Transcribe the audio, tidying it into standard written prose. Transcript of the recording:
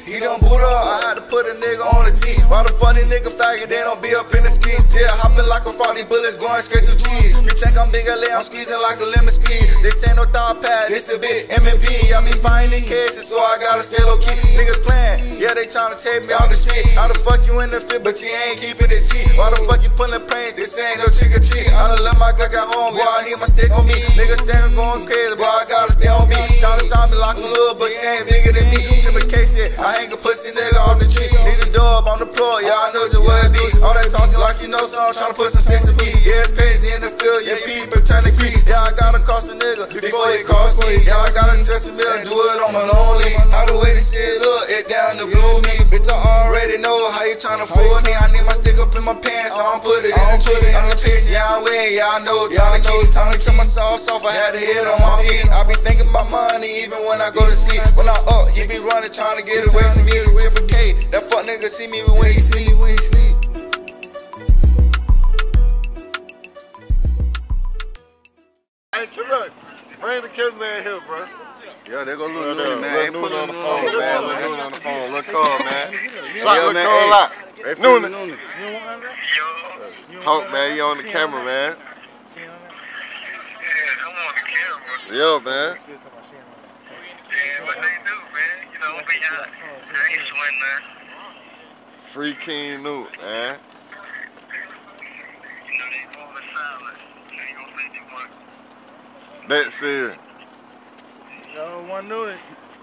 He done boot up, I had to put a nigga on the team. Why the funny nigga faggot, they don't be up in the street. Jail hopping like a frog, these bullets going straight through cheese. You think I'm big LA, I'm squeezing like a lemon squeeze. This ain't no thought pad, this a bit M&P. I be finding cases, so I gotta stay low key. Niggas playing, yeah, they tryna take me off the street. How the fuck you in the fit, but you ain't keeping it cheap? Why the fuck you pulling pranks, this ain't no trick or treat. I done left my Glock at home, boy, I need my stick on me. Niggas think I'm going crazy, but I gotta stay on me. Tryna sound me like a little, but you ain't bigger than me. Triple case it, I hang a pussy nigga off the tree. Need a dub on the floor, yeah, I know just what it be. All that talking like you know, so I'm tryna put some sense in me. Yeah, it's crazy in the field, yeah, people turn to greed. Yeah, I gotta cost a nigga before it cost me. Yeah, I gotta touch a million, do it on my lonely. How the way this shit look, it down to blue me. Bitch, I already know how you tryna fool me. I need my stick up in my pants, so I'm put it in the tree. I'm the pitch, yeah, I win, yeah, I know. Time to turn my sauce off, I had to hit on my feet. I be thinking about money even when I go to sleep. When I up, you be running, trying to get away from me. Triple K, that fuck nigga see me when he sleep. Hey, look, bring the cameraman here, bro. Yeah, they go Lil Noonan, man. They put on the phone, man. Lil Noonan on the phone. Look call, man. Shot Lil Cole out. Noonan. Talk, man. You on the camera, man. Yeah, I'm on the camera. Yo, man. Yeah, what they do, man? You know, be honest. I ain't sweating that. Free King Newt, man. You know, they moving silent. You ain't gonna say too much. That's serious. Yo, one Noonan.